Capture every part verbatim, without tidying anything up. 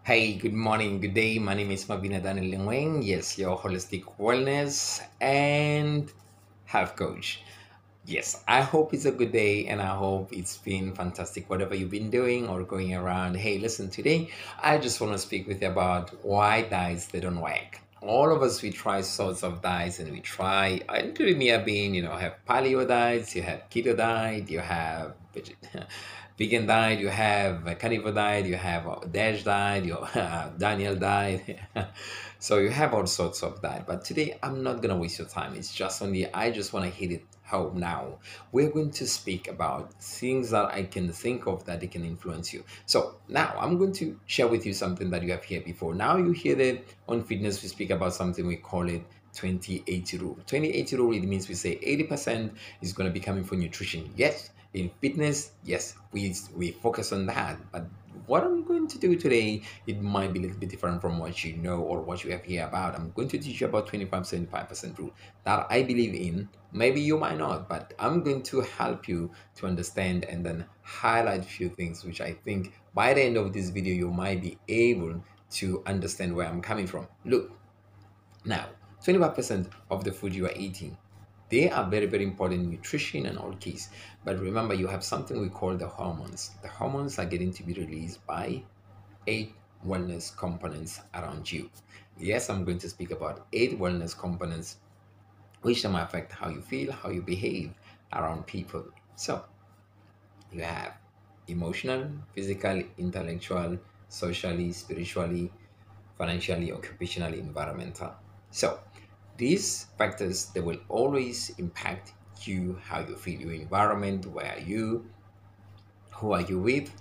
Hey, good morning, good day. My name is Mabina Daniel Lingweng. Yes, your holistic wellness and health coach. Yes, I hope it's a good day and I hope it's been fantastic, whatever you've been doing or going around. Hey, listen, today I just want to speak with you about why diets they don't work. All of us we try sorts of diets and we try, including me, I've been, you know, have paleo diets, you have keto diet, you have veget- vegan diet, you have a carnivore diet, you have a dash diet, you have Daniel diet. So you have all sorts of that. But today I'm not gonna waste your time. It's just only I just want to hit it home now. We're going to speak about things that I can think of that they can influence you. So now I'm going to share with you something that you have heard before. Now you hear that on fitness we speak about something we call it twenty eighty rule. twenty eighty rule, it means we say eighty percent is going to be coming from nutrition. Yes, in fitness, yes, we we focus on that. But what I'm going to do today, it might be a little bit different from what you know or what you have here about. I'm going to teach you about twenty-five seventy-five percent rule that I believe in. Maybe you might not, but I'm going to help you to understand and then highlight a few things which I think by the end of this video you might be able to understand where I'm coming from. Look, now, twenty-five percent of the food you are eating, they are very, very important in nutrition and all keys. But remember, you have something we call the hormones. The hormones are getting to be released by eight wellness components around you. Yes, I'm going to speak about eight wellness components which might affect how you feel, how you behave around people. So, you have emotional, physical, intellectual, socially, spiritually, financially, occupationally, environmental. So these factors they will always impact you, how you feel, your environment, where are you, who are you with,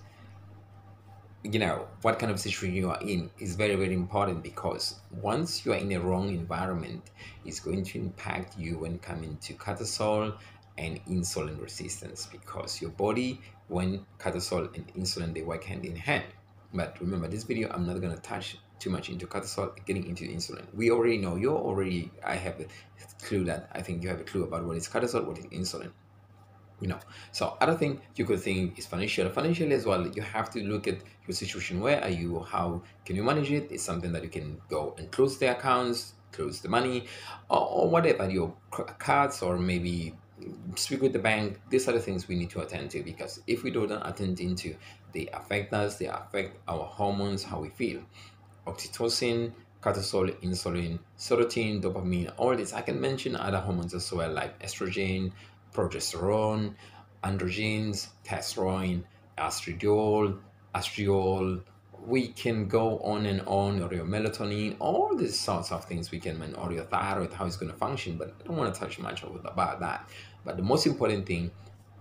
you know, what kind of situation you are in is very, very important because once you are in a wrong environment, it's going to impact you when coming to cortisol and insulin resistance because your body, when cortisol and insulin, they work hand in hand. But remember, this video, I'm not going to touch too much into cortisol, getting into insulin. We already know, you're already, I have a clue that I think you have a clue about what is cortisol, what is insulin you know so other thing you could think is financial financially as well. You have to look at your situation. Where are you? How can you manage it? It's something that you can go and close the accounts, close the money, or, or whatever your c- cards, or maybe speak with the bank. These are the things we need to attend to because if we don't attend into, they affect us, they affect our hormones, how we feel. Oxytocin, cortisol, insulin, serotonin, dopamine, all this. I can mention other hormones as well, like estrogen, progesterone, androgens, testosterone, estradiol, estriol. We can go on and on, or your melatonin, all these sorts of things we can, or your thyroid, how it's going to function. But I don't want to touch much about that. But the most important thing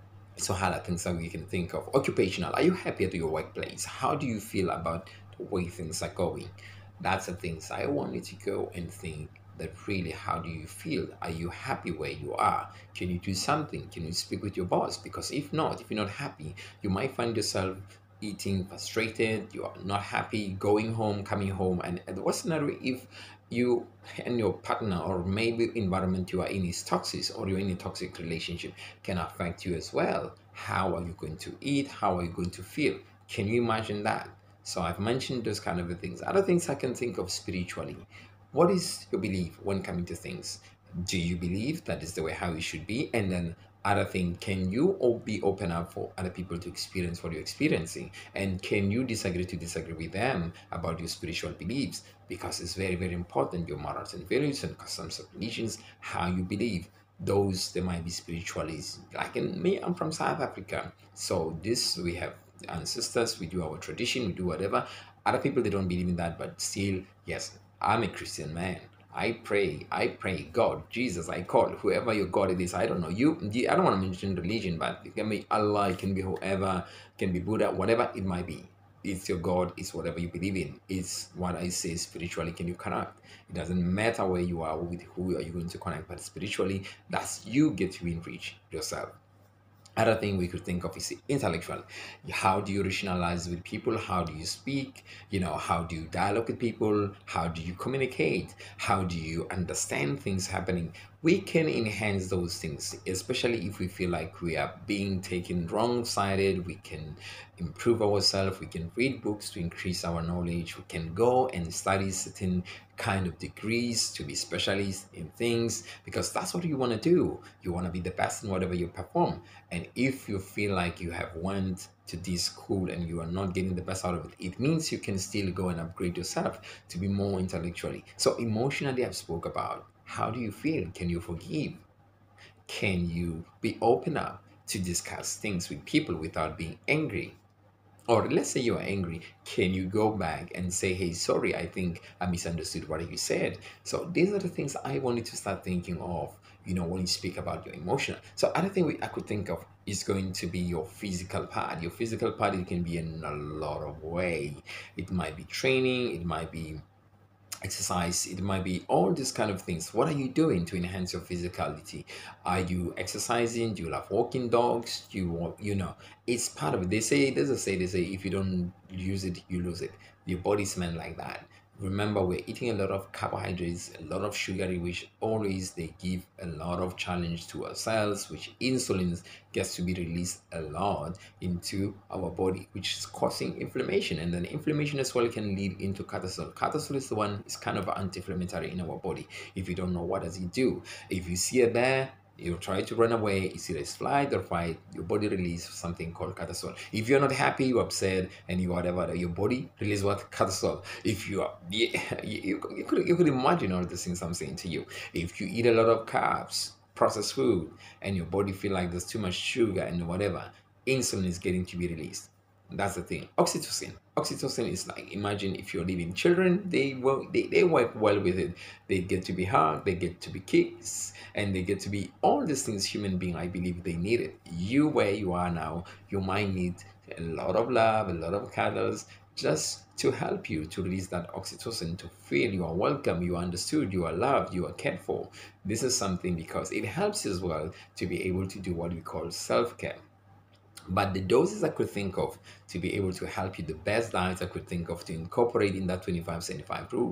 so other things that we can think of. Occupational. Are you happy at your workplace? How do you feel about the way things are going? That's the things I want you to go and think that really how do you feel? Are you happy where you are? Can you do something? Can you speak with your boss? Because if not, if you're not happy, you might find yourself eating frustrated, you are not happy, going home, coming home, and, and the worst scenario if you and your partner or maybe environment you are in is toxic or you're in a toxic relationship can affect you as well. How are you going to eat? How are you going to feel? Can you imagine that? So I've mentioned those kind of things. Other things I can think of spiritually. What is your belief when coming to things? Do you believe that is the way how it should be? And then other thing, can you all be open up for other people to experience what you're experiencing? And can you disagree to disagree with them about your spiritual beliefs? Because it's very, very important, your morals and values and customs and religions, how you believe. Those they might be spiritualists. Like in me, I'm from South Africa. So this we have ancestors, we do our tradition, we do whatever. Other people they don't believe in that, but still, yes, I'm a Christian man. I pray, I pray, God, Jesus, I call whoever your God it is. I don't know. You, you I don't want to mention religion, but it can be Allah, it can be whoever, it can be Buddha, whatever it might be. It's your God, it's whatever you believe in. It's what I say spiritually. Can you connect? It doesn't matter where you are, with who are you going to connect, but spiritually, that's you get to enrich yourself. Other thing we could think of is intellectual. How do you rationalize with people? How do you speak? You know, how do you dialogue with people? How do you communicate? How do you understand things happening? We can enhance those things, especially if we feel like we are being taken wrong sided. We can improve ourselves, we can read books to increase our knowledge, we can go and study certain kind of degrees to be specialists in things, because that's what you want to do. You want to be the best in whatever you perform. And if you feel like you have went to this school and you are not getting the best out of it, it means you can still go and upgrade yourself to be more intellectually. So emotionally, I've spoke about how do you feel? Can you forgive? Can you be open up to discuss things with people without being angry? Or let's say you're angry, can you go back and say, hey, sorry, I think I misunderstood what you said? So these are the things I wanted to start thinking of, you know, when you speak about your emotional. So other thing we, I could think of is going to be your physical part. Your physical part, it can be in a lot of way. It might be training, it might be exercise, it might be all these kind of things. What are you doing to enhance your physicality? Are you exercising? Do you love walking dogs? Do you want, you know, it's part of it. They say, there's a say, they say if you don't use it, you lose it. Your body's meant like that. Remember, we're eating a lot of carbohydrates, a lot of sugary, which always they give a lot of challenge to our cells, which insulin gets to be released a lot into our body, which is causing inflammation. And then inflammation as well can lead into cortisol. Cortisol is the one, is kind of anti-inflammatory in our body. If you don't know, what does it do? If you see a bear, you try to run away, it's either flight or fight, your body releases something called cortisol. If you're not happy, you're upset, and you whatever, your body releases what? Cortisol. If you are, yeah, you, you, could, you could imagine all the things I'm saying to you. If you eat a lot of carbs, processed food, and your body feel like there's too much sugar and whatever, insulin is getting to be released. That's the thing. Oxytocin. Oxytocin is like, imagine if you're living children, they work they, they work well with it. They get to be hugged, they get to be kissed, and they get to be all these things human being, I believe they need it. You where you are now, you might need a lot of love, a lot of cuddles, just to help you to release that oxytocin, to feel you are welcome, you are understood, you are loved, you are cared for. This is something because it helps as well to be able to do what we call self-care. But the doses I could think of to be able to help you, the best diets I could think of to incorporate in that twenty-five seventy-five rule,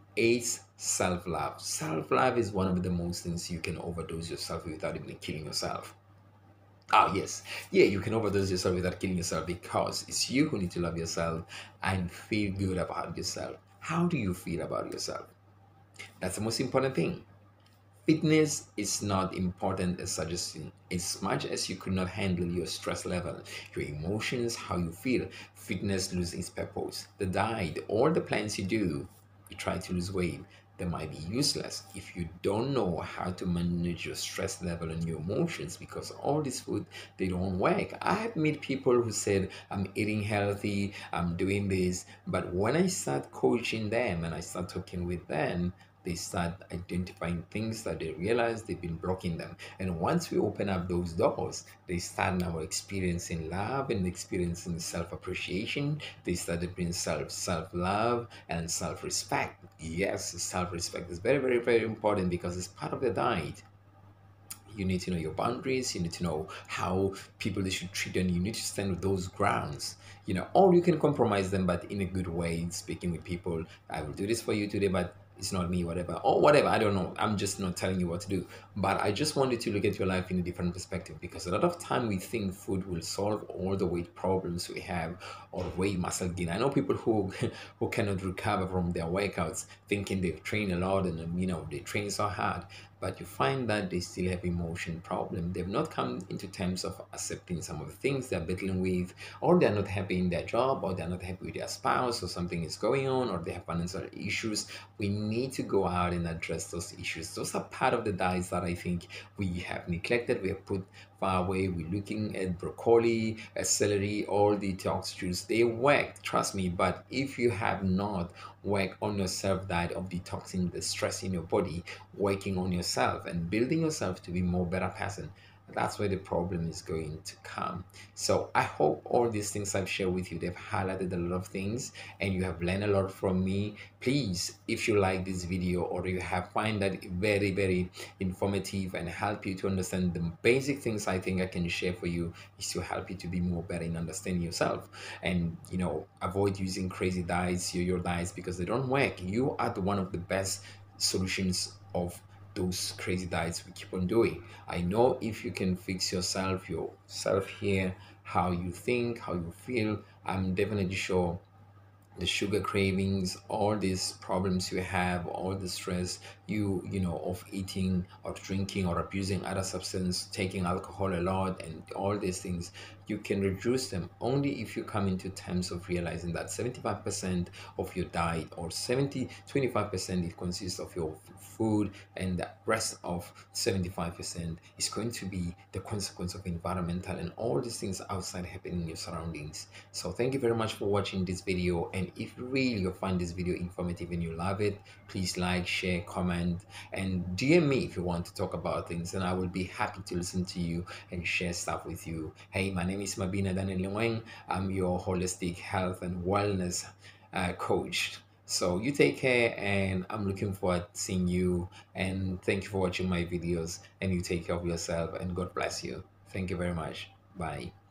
is self-love. Self-love is one of the most things you can overdose yourself without even killing yourself. Ah, yes. Yeah, you can overdose yourself without killing yourself, because it's you who need to love yourself and feel good about yourself. How do you feel about yourself? That's the most important thing. Fitness is not important as suggesting. As much as you could not handle your stress level, your emotions, how you feel, fitness loses its purpose. The diet, all the plans you do, you try to lose weight, they might be useless if you don't know how to manage your stress level and your emotions, because all this food, they don't work. I have met people who said, I'm eating healthy, I'm doing this, but when I start coaching them and I start talking with them, they start identifying things that they realize they've been blocking them. And once we open up those doors, they start now experiencing love and experiencing self-appreciation. They started being self self-love and self-respect. Yes, self-respect is very, very, very important, because it's part of the diet. You need to know your boundaries, you need to know how people they should treat, and you need to stand with those grounds, you know, or you can compromise them, but in a good way, speaking with people, I will do this for you today, but it's not me, whatever, or whatever, I don't know, I'm just not telling you what to do. But I just wanted to look at your life in a different perspective, because a lot of time we think food will solve all the weight problems we have, or weight muscle gain. I know people who who cannot recover from their workouts, thinking they've trained a lot and, you know, they train so hard, but you find that they still have emotion problem. They've not come into terms of accepting some of the things they're battling with, or they're not happy in their job, or they're not happy with their spouse, or something is going on, or they have financial issues. We need to go out and address those issues. Those are part of the diets that I think we have neglected, we have put far away. We're looking at broccoli, at celery, all the detox juice. They work, trust me. But if you have not worked on your self diet of detoxing the stress in your body, working on yourself and building yourself to be more better person, that's where the problem is going to come. So I hope all these things I've shared with you, they've highlighted a lot of things and you have learned a lot from me. Please, if you like this video or you have find that very, very informative and help you to understand the basic things I think I can share for you, is to help you to be more better in understanding yourself, and you know, avoid using crazy diets, yo-yo diets, because they don't work. You are the one of the best solutions of those crazy diets we keep on doing. I know if you can fix yourself, yourself here, how you think, how you feel. I'm definitely sure the sugar cravings, all these problems you have, all the stress you you know of eating or drinking or abusing other substance, taking alcohol a lot, and all these things, you can reduce them only if you come into terms of realizing that seventy-five percent of your diet, or seventy twenty-five percent, it consists of your f- food, and the rest of seventy-five percent is going to be the consequence of environmental and all these things outside happening in your surroundings. So thank you very much for watching this video, and if really you find this video informative and you love it, please like, share, comment, and D M me if you want to talk about things, and I will be happy to listen to you and share stuff with you. Hey, my name is Mabina Daniel Wang. I'm your holistic health and wellness uh, coach. So you take care, and I'm looking forward to seeing you, and thank you for watching my videos, and you take care of yourself, and God bless you. Thank you very much. Bye.